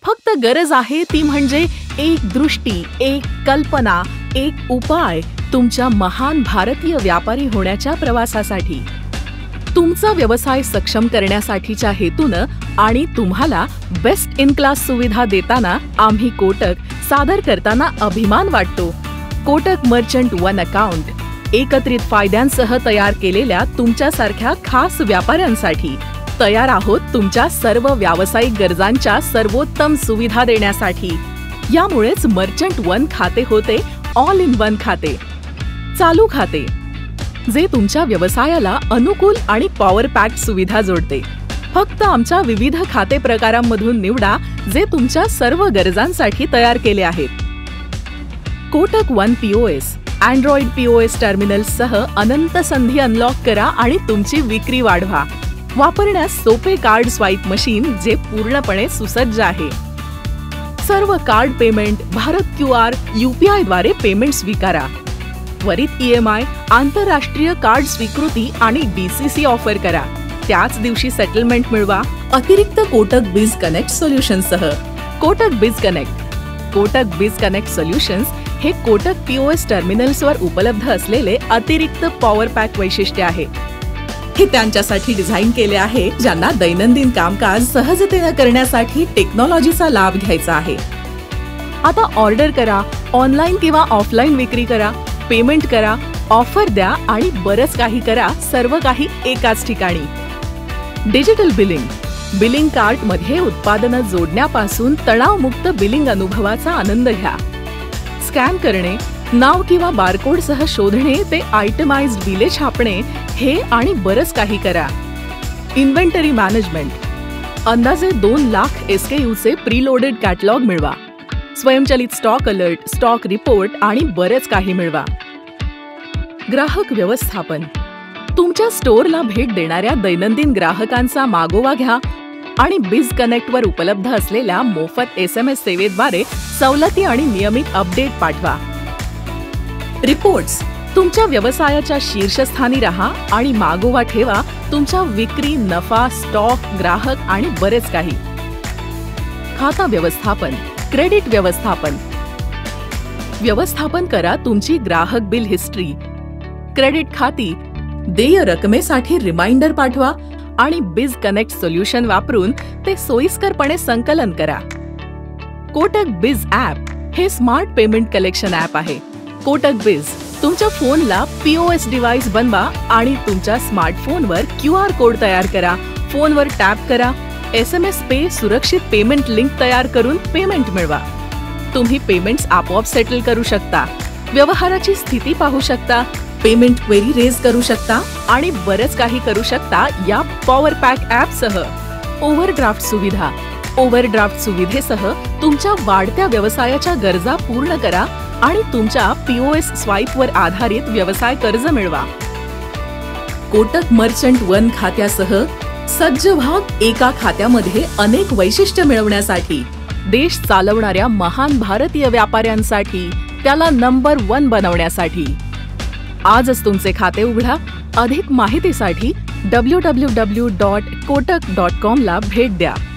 फक्त गरज आहे ती म्हणजे एक दृष्टी, एक कल्पना, एक उपाय तुमच्या महान भारतीय व्यापारी होण्याच्या प्रवासासाठी। तुमचा व्यवसाय सक्षम करण्यासाठीच्या हेतूनं आणि तुम्हाला बेस्ट इन क्लास सुविधा देताना आम्ही कोटक सादर करताना अभिमान वाटतो। कोटक मर्चंट वन अकाउंट एकत्रित फायद्यांसह तयार केलेल्या तुमच्यासारख्या खास व्यापाऱ्यांसाठी तयार आहोत तुमच्या सर्व व्यावसायिक गरजांच्या सर्वोत्तम सुविधा देण्यासाठी। यामुळेच मर्चंट वन खाते होते ऑल इन वन खाते, चालू खाते, जे तुमच्या व्यवसायाला अनुकूल आणि पॉवर पॅक्ड सुविधा जोडते। फक्त आमच्या विविध खाते प्रकारांमधून निवडा जे तुमच्या सर्व गरजांसाठी तयार केले आहेत। Kotak one POS, android POS टर्मिनल्ससह अनंत संधी अनलॉक करा आणि तुमची विक्री वाढवा। वापरण्यास सोपे कार्ड स्वाईप मशीन जे पूर्णपणे सुसज्ज आहे। सर्व card payment Bharat QR UPI द्वारे पेमेंट स्वीकारा। त्वरित ईएमआय, आंतरराष्ट्रीय कार्ड स्वीकृती आणि डीसीसी ऑफर करा। त्याच दिवशी सेटलमेंट मिळवा। अतिरिक्त कोटक बीज कनेक्ट सोल्युशन्ससह। कोटक बीज कनेक्ट। कोटक बीज कनेक्ट सोल्युशन्स हे कोटक पीओएस टर्मिनल्सवर उपलब्ध असलेले अतिरिक्त पॉवर पॅक वैशिष्ट्य आहे। हे त्यांच्यासाठी डिझाईन केले आहे ज्यांना दैनंदिन कामकाज सहजतेने करण्यासाठी टेक्नॉलॉजीचा लाभ घ्यायचा आहे। आता ऑर्डर करा, ऑनलाईन किंवा ऑफलाईन विक्री करा, पेमेंट करा, ऑफर द्या आणि बरंच काही करा, सर्व काही एकाच ठिकाणी। Digital billing. बिलिंग कार्टमध्ये उत्पादनं जोडण्यापासून तणावमुक्त बिलिंग अनुभवाचा आनंद घ्या। स्कॅन करणे, नाव किंवा बारकोडसह शोधणे ते आयटमाइज्ड बिले छापणे हे आणि बरंच काही करा। Inventory management. अंदाजे 2 लाख एसकेयूचे प्रीलोडेड कॅटलॉग मिळवा। स्वयंचलित स्टॉक अलर्ट, स्टॉक रिपोर्ट आणि बरेच काही मिळवा। ग्राहक व्यवस्थापन। तुमच्या स्टोअरला भेट देणाऱ्या दैनंदिन ग्राहकांचा मागोवा घ्या आणि बीज कनेक्टवर उपलब्ध असलेल्या मोफत SMS सेवेद्वारे सवलती आणि नियमित अपडेट पाठवा। रिपोर्ट्स। तुमच्या व्यवसायाच्या शीर्षस्थानी राहा आणि मागोवा ठेवा तुमच्या विक्री, नफा, स्टॉक, ग्राहक आणि बरेच काही। खाता व्यवस्थापन, क्रेडिट व्यवस्थापन। व्यवस्थापन करा तुमची ग्राहक बिल हिस्ट्री, क्रेडिट खाती, देय रकमेसाठी रिमाइंडर पाठवा आणि बीज कनेक्ट सोल्युशन वापरून ते सोयीस्करपणे संकलन करा। कोटक बीज ॲप हे स्मार्ट पेमेंट कलेक्शन ॲप आहे। कोटक बीज तुमच्या फोनला पीओएस डिव्हाइस बनवा आणि तुमच्या स्मार्टफोनवर क्यूआर कोड तयार करा, फोनवर टॅप करा, SMS पे सुरक्षित पेमेंट लिंक तयार करून पेमेंट मिळवा। तुम्ही पेमेंट्स आपोआप सेटल करू शकता, व्यवहाराची स्थिती पाहू शकता, पेमेंट क्वेरी रेज करू शकता आणि बरेच काही करू शकता या पॉवर पॅक ॲपसह। ओव्हरड्राफ्ट सुविधा। ओव्हरड्राफ्ट सुविधेसह तुमच्या वाढत्या व्यवसायाच्या गरजा पूर्ण करा आणि तुमच्या पीओएस स्वाईपवर आधारित व्यवसाय कर्ज मिळवा। कोटक मर्चंट वन खात्यासह सज्ज व्हा एका खात्यामध्ये अनेक वैशिष्ट्य मिळवण्यासाठी। देश चालवणाऱ्या महान भारतीय व्यापाऱ्यांसाठी, त्याला नंबर 1 बनवण्यासाठी। आजच तुमचे खाते उघडा। अधिक माहितीसाठी www.kotak.com ला भेट द्या।